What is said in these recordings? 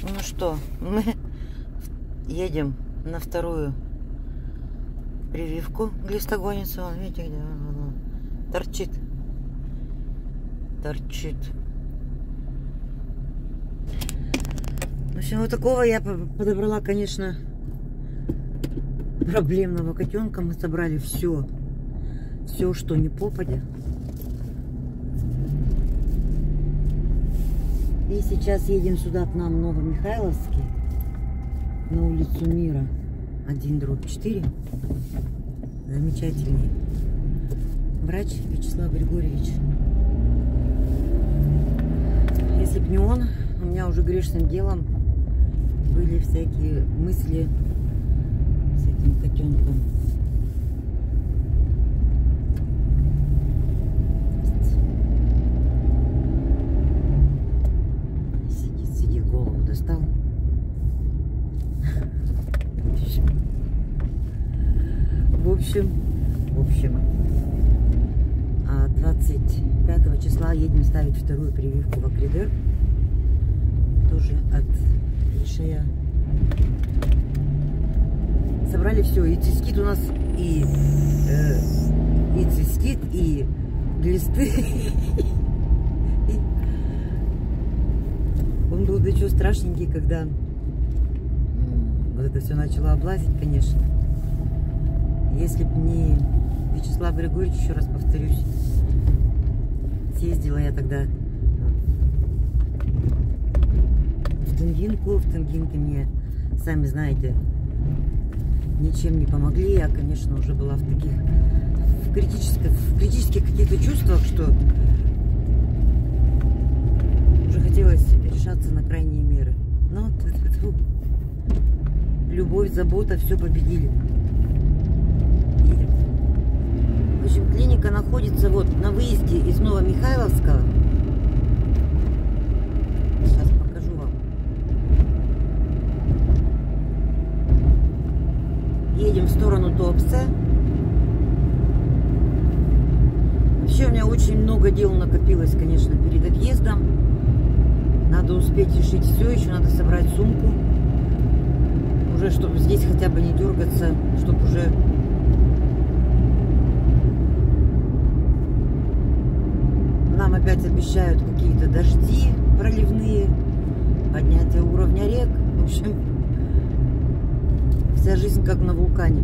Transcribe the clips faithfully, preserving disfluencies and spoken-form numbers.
Ну что, мы едем на вторую прививку глистогонницы. Вон, видите, где он торчит. Торчит. В общем, вот такого я подобрала, конечно, проблемного котенка. Мы собрали все, все, что не попадя. И сейчас едем сюда к нам в Новомихайловский, на улицу Мира, один дробь четыре. Замечательный врач Вячеслав Григорьевич. Если б не он, у меня уже грешным делом были всякие мысли с этим котенком. Сидит, сидит, голову достал. В общем, в общем, двадцать пятого числа едем ставить вторую прививку в Акридер. Тоже от Ишея. Собрали все. И цистит у нас, и, э, и цистит, и глисты. Он был да что страшненький, когда вот это все начало облазить, конечно. Если бы не Вячеслав Григорьевич, еще раз повторюсь, съездила я тогда в Тенгинку. В Тенгинке мне, сами знаете, ничем не помогли. Я, конечно, уже была в таких в критических, в критических каких-то чувствах, что уже хотелось решаться на крайние меры. Но любовь, забота, все победили. В общем, клиника находится вот на выезде из Новомихайловского. Сейчас покажу вам. Едем в сторону Туапсе. Вообще у меня очень много дел накопилось, конечно, перед отъездом. Надо успеть решить все, еще надо собрать сумку. Уже, чтобы здесь хотя бы не дергаться, чтобы уже... Нам опять обещают какие-то дожди проливные, поднятие уровня рек. В общем, вся жизнь как на вулкане.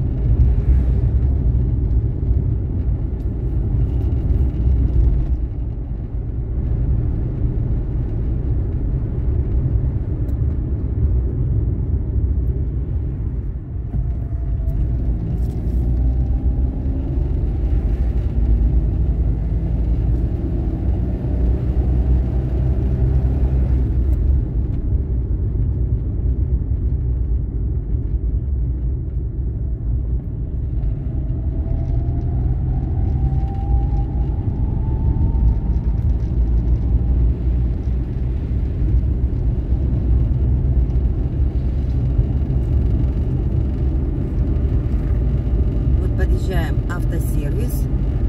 Автосервис.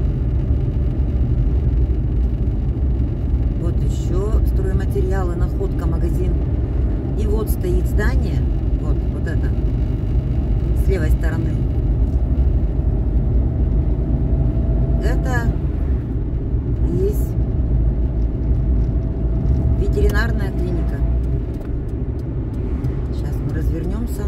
Вот еще стройматериалы, находка, магазин. И вот стоит здание. Вот, вот это. С левой стороны. Это есть ветеринарная клиника. Сейчас мы развернемся.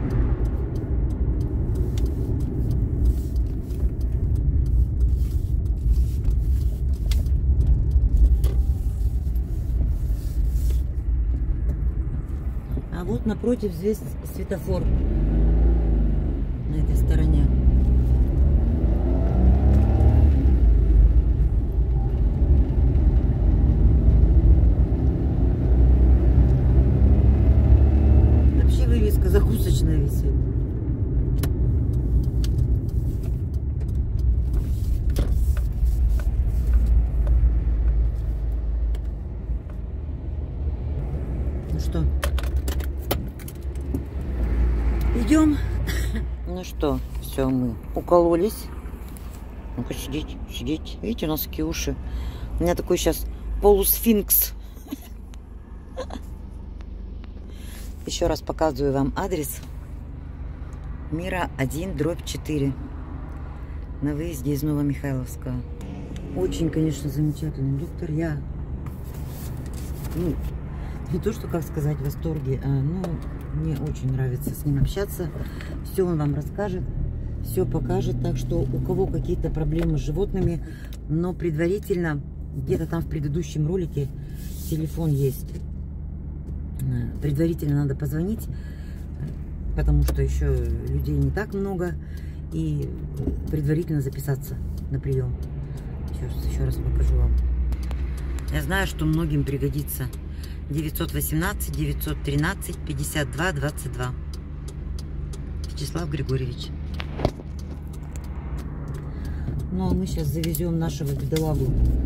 А вот напротив здесь светофор на этой стороне. Вообще вывеска закусочная висит. Ну что? Идем. Ну что, все, мы укололись. Ну-ка, сидеть, сидеть. Видите, у нас такие уши. У меня такой сейчас полусфинкс. Еще раз показываю вам адрес. Мира один, дробь четыре. На выезде из Новомихайловска. Очень, конечно, замечательный доктор. Я, ну, не то, что, как сказать, в восторге, а, ну, мне очень нравится с ним общаться. Все он вам расскажет, все покажет. Так что у кого какие-то проблемы с животными, но предварительно, где-то там в предыдущем ролике телефон есть. Предварительно надо позвонить, потому что еще людей не так много. И предварительно записаться на прием. Сейчас еще раз покажу вам. Я знаю, что многим пригодится. девятьсот восемнадцать девятьсот тринадцать пятьдесят два двадцать два. Вячеслав Григорьевич. Ну а мы сейчас завезем нашего бедолагу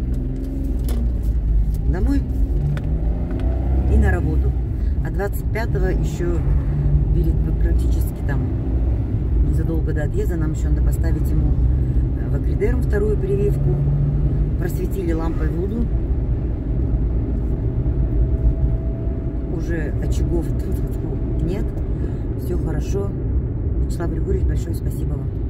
домой и на работу. А двадцать пятого еще перед практически там незадолго до отъезда нам еще надо поставить ему в акридерм вторую прививку. Просветили лампой воду. Уже очагов нет. Все хорошо. Вячеслав Григорьевич, большое спасибо вам.